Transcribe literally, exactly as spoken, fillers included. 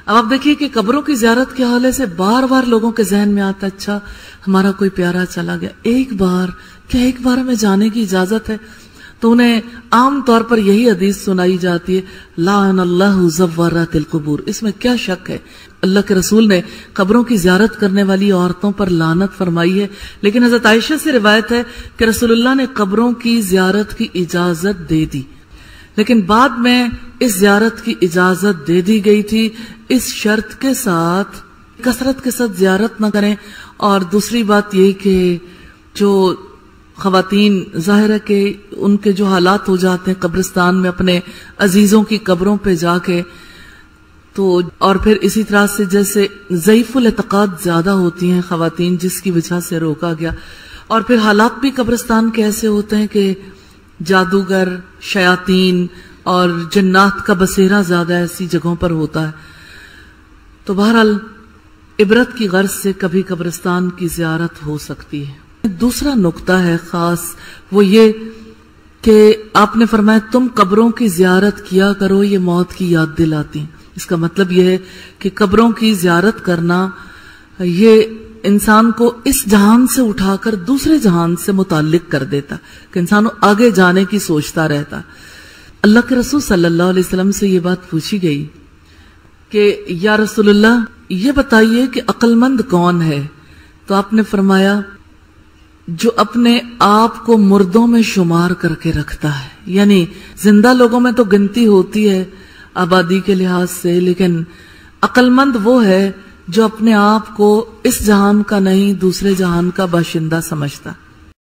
اب آپ دیکھیے کہ قبروں کی زیارت کے حوالے سے بار بار لوگوں کے ذہن میں آتا ہے اچھا ہمارا کوئی پیارا چلا گیا، ایک بار کیا ایک بار ہمیں جانے کی اجازت ہے؟ تو انہیں عام طور پر یہی حدیث سنائی جاتی ہے لعن اللہ زوارات القبور. اس میں کیا شک ہے؟ اللہ کے رسول نے قبروں کی زیارت کرنے والی عورتوں پر لعنت فرمائی ہے، لیکن حضرت عائشہ سے روایت ہے کہ رسول اللہ نے قبروں کی زیارت کی اجازت دے دی، لیکن بعد میں اس زیارت کی اجازت دے دی گئی تھی اس شرط کے ساتھ کثرت کے ساتھ زیارت نہ کریں. اور دوسری بات یہ کہ جو خواتین ظاہر ہے کہ ان کے جو حالات ہو جاتے ہیں قبرستان میں اپنے عزیزوں کی قبروں پہ جا کے، تو اور پھر اسی طرح سے جیسے ضعیف الاعتقاد زیادہ ہوتی ہیں خواتین جس کی وجہ سے روکا گیا، اور پھر حالات بھی قبرستان کے ایسے ہوتے ہیں کہ جادوگر، شیاطین اور جنات کا بسیرا زیادہ ایسی جگہوں پر ہوتا ہے. تو بہرحال عبرت کی غرض سے کبھی قبرستان کی زیارت ہو سکتی ہے. دوسرا نقطہ ہے خاص، وہ یہ کہ آپ نے فرمایا تم قبروں کی زیارت کیا کرو، یہ موت کی یاد دلاتی ہیں. اس کا مطلب یہ ہے کہ قبروں کی زیارت کرنا یہ انسان کو اس جہان سے اٹھا کر دوسرے جہان سے متعلق کر دیتا کہ انسان آگے جانے کی سوچتا رہتا. اللہ کے رسول صلی اللہ علیہ وسلم سے یہ بات پوچھی گئی کہ یا رسول اللہ یہ بتائیے کہ عقل مند کون ہے؟ تو آپ نے فرمایا جو اپنے آپ کو مردوں میں شمار کر کے رکھتا ہے. یعنی زندہ لوگوں میں تو گنتی ہوتی ہے آبادی کے لحاظ سے، لیکن عقل مند وہ ہے جو اپنے آپ کو اس جہان کا نہیں دوسرے جہان کا باشندہ سمجھتا.